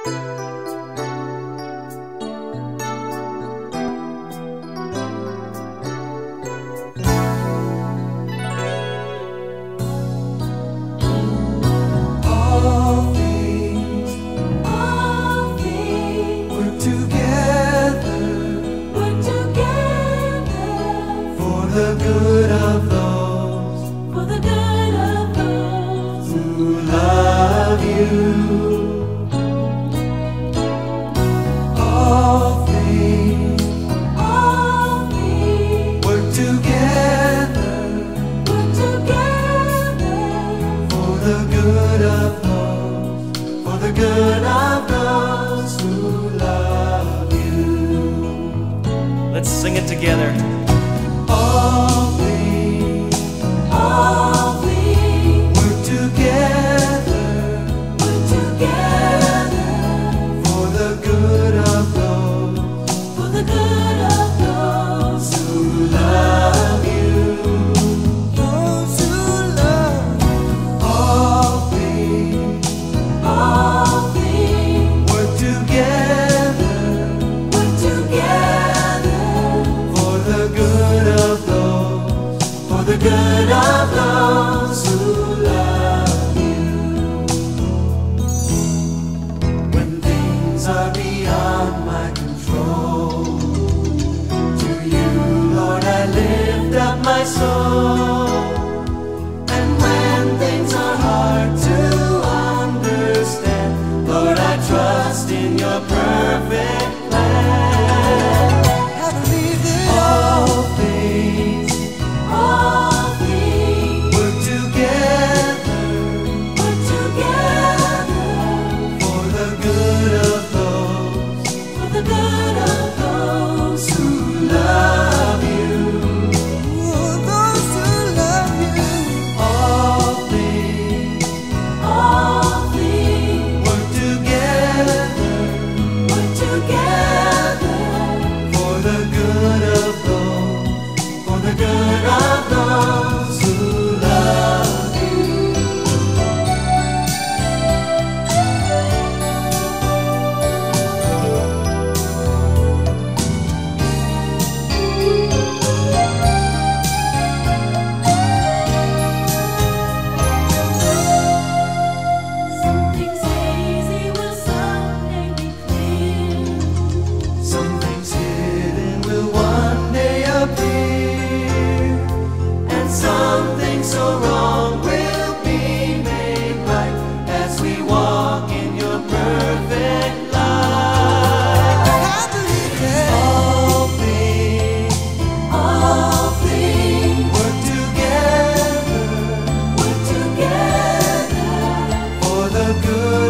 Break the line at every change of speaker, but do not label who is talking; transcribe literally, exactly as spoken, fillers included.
Let's sing it together.
All things, all things work together, work together for the good of those, for the good of those who love you, those who love you. All things, all things work together, work together for the good of those, for the good of those who love you. When things are beyond my control, to you, Lord, I lift up my soul. And when things are hard to understand, Lord, I trust in your perfect plan. I believe that all things, all things work together, work together for the good of those, for the good of those who love you, those who love you. All things, all things work together, work together for the good of those, for the good of those who love you. Some things hazy will someday be clear. Some things hidden will one day appear. And some things so wrong will be made right as we walk in your perfect light. I believe that all things, all things work together, work together for the good